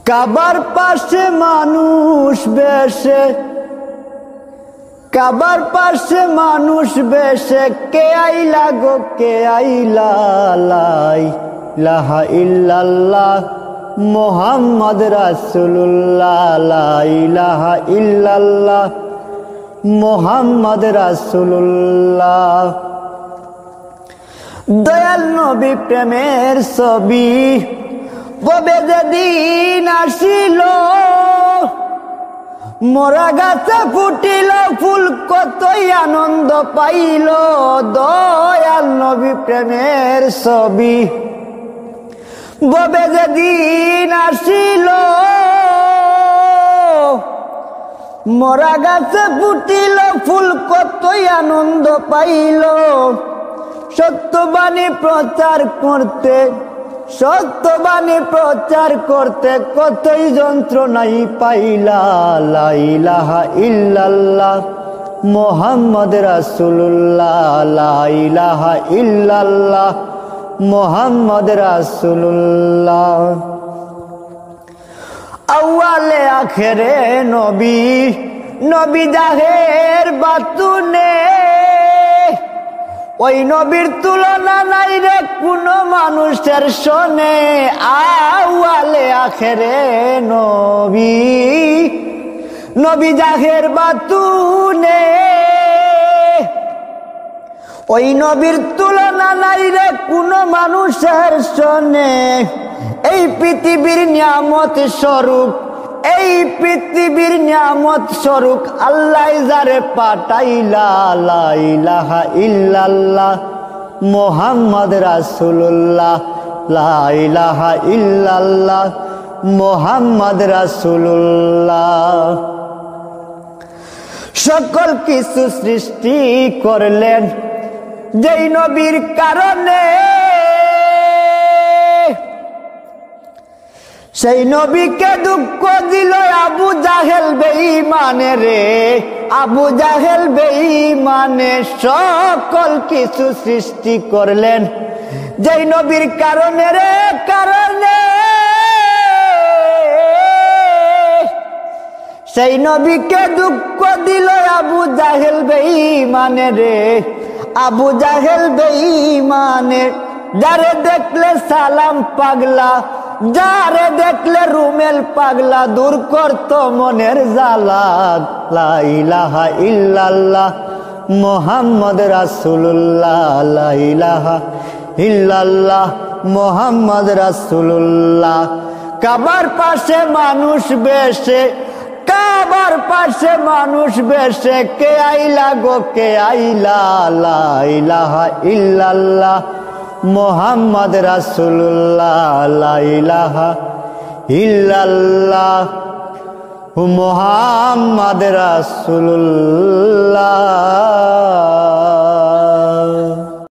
কাবার পাশে মানুষ বেশে, কাবার পাশে মানুষ বেশে, কে আইলা গো কে আইলা, লা ইলাহা ইল্লাল্লাহ মুহাম্মদ রাসূলুল্লাহ, লা ইলাহা ইল্লাল্লাহ মুহাম্মদ রাসূলুল্লাহ। দয়াল নবী প্রেমের ছবি কবে যেদিন আসিল, মোরা গাছে ফুটিল ফুল কতই আনন্দ পাইল। দয়াল নবী প্রেমের ছবি কবে যেদিন আসিল, মোরা গাছে ফুটিল ফুল কতই আনন্দ পাইল। সত্যবাণী প্রচার করতে, সত্যবাণী প্রচার করতে কতই যন্ত্রণাই পাইলা। লা ইলাহা ইল্লাল্লাহ মুহাম্মদ রাসূলুল্লাহ, লা ইলাহা ইল্লাল্লাহ মুহাম্মদ রাসূলুল্লাহ। আউয়ালে আখেরে নবী, নবী জাহের বাতুনে, ওই নবীর তুলনা নাই রে কোনো মানুষের শোনে। আউয়ালে আখেরে নবী, নবী জাহের বাতুনে, ওই নবীর তুলনা নাই রে কোনো মানুষের শোনে। এই পৃথিবীর নিয়ামত স্বরূপ, এই পৃথিবীর নিয়ামত স্বরূপ আল্লাহ যারে পাঠাইলা। লা ইলাহা ইল্লাল্লাহ মুহাম্মদ রাসূলুল্লাহ, লা ইলাহা ইল্লাল্লাহ মুহাম্মদ রাসূলুল্লাহ। সকল কিছু সৃষ্টি করলেন যেই নবীর কারণে, সেই নবীকে দুঃখ দিল আবু জাহেল বেঈমানে রে, আবু জাহেল বেঈমানে। সকল কিছু সৃষ্টি করলেন যেই নবীর কারণে রে, কারণে। সেই নবীকে দুঃখ দিল আবু জাহেল বেঈমানে রে, আবু জাহেল বেঈমানে। যারে দেখলে সালাম পাগলা, যারে দেখলে রুমেল পাগলা, দূর করত মনের জ্বালা। লা ইলাহা ইল্লাল্লাহ মুহাম্মদ রাসূলুল্লাহ, লা ইলাহা ইল্লাল্লাহ মুহাম্মদ রাসূলুল্লাহ। কাবার পাশে মানুষ বেশে, কাবার পাশে মানুষ বেশে, কে আইলা গো কে আইলা, লা ইলাহা ইল্লাল্লাহ মুহাম্মদ রাসূলুল্লাহ, লা ইলাহা ইল্লাল্লাহ মুহাম্মদ রাসূলুল্লাহ।